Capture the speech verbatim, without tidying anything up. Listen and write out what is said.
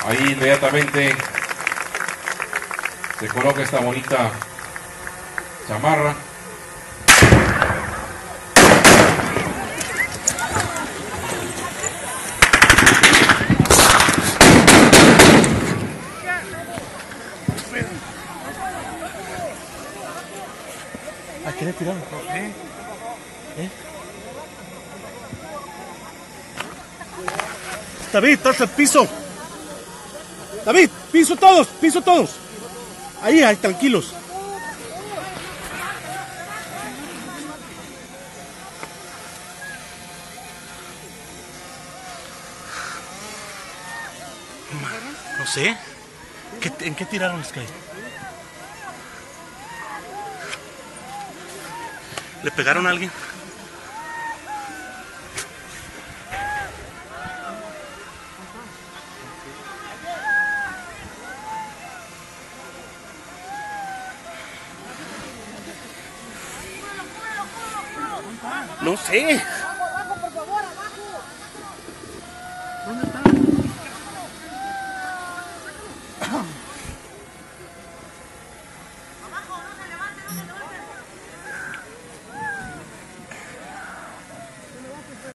Ahí inmediatamente se coloca esta bonita chamarra. ¿A qué le tiraron? ¿Eh? ¿Eh? David, estás al piso. David, piso todos, piso todos. Ahí, ahí, tranquilos. No sé. ¿Qué, ¿En qué tiraron, Sky? ¿Le pegaron a alguien? No sé.